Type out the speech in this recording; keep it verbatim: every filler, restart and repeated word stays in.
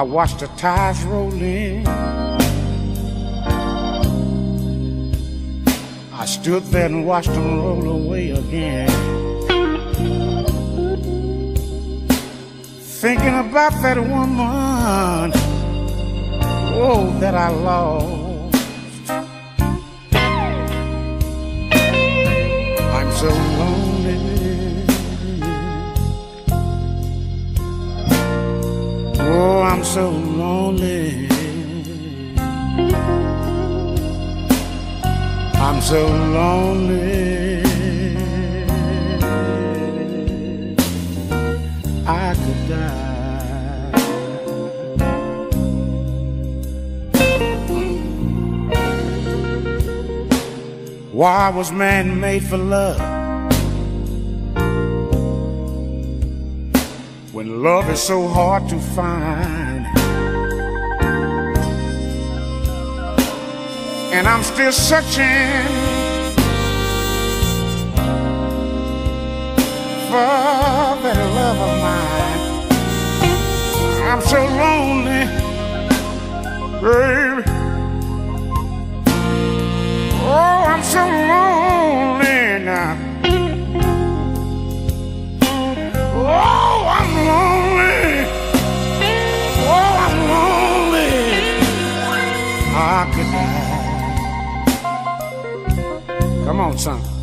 watched the tides roll in. I stood there and watched them roll away again, thinking about that woman, oh, that I lost. I'm so lonely. Oh, I'm so lonely. I'm so lonely. I could die. Why was man made for love, when love is so hard to find? And I'm still searching for that love of mine. I'm so lonely, baby. Oh, I'm so lonely now. Oh, I'm lonely. Oh, I'm lonely. I could die. Come on, son.